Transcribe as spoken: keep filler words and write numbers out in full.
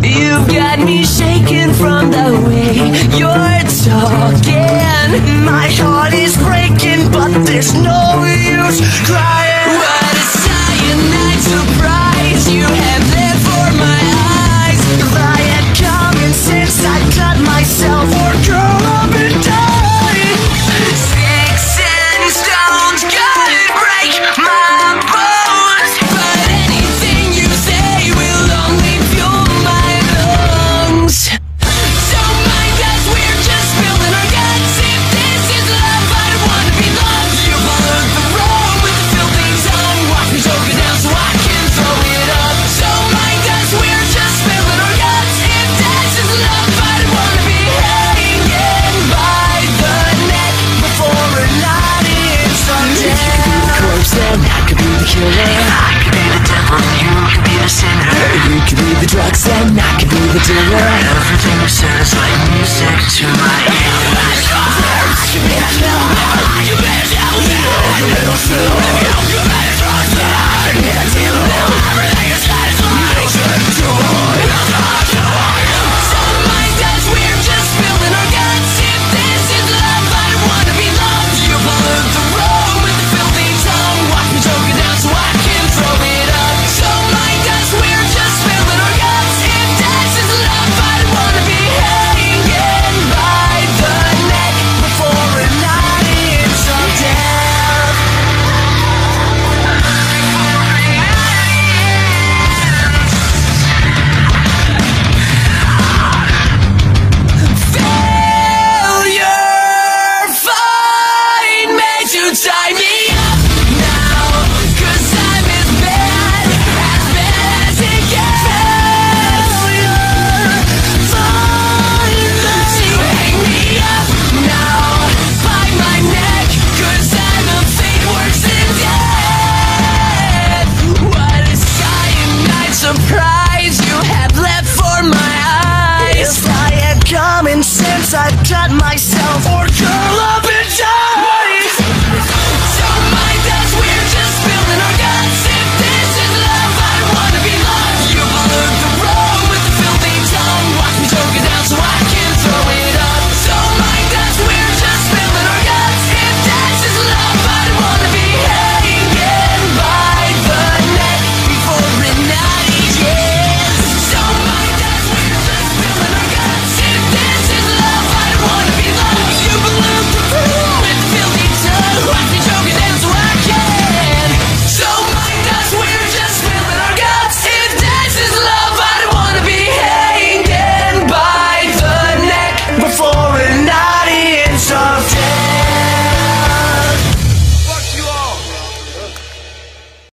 You've got me shaking from the way you're talking. My heart is breaking, but there's no use crying. What a cyanide surprise you have there for my eyes. If I had common sense, I'd cut myself or curl up and die. Sticks and stones could break my bones, but anything you say will only fuel my lungs. So mind us, we're just spilling our guts. If this is love, I wanna be loved. You followed the road with the filthy tongue. Watch me choke it down so I can throw it up. So mind us, we're just spilling our guts. If this is love, I wanna be hanging by the neck before an audience of death. You could be the corpse, then I could be the killer. I could be the devil, you could be the sinner. You could be the drugs, then I could be the dealer. Everything you said is like music to my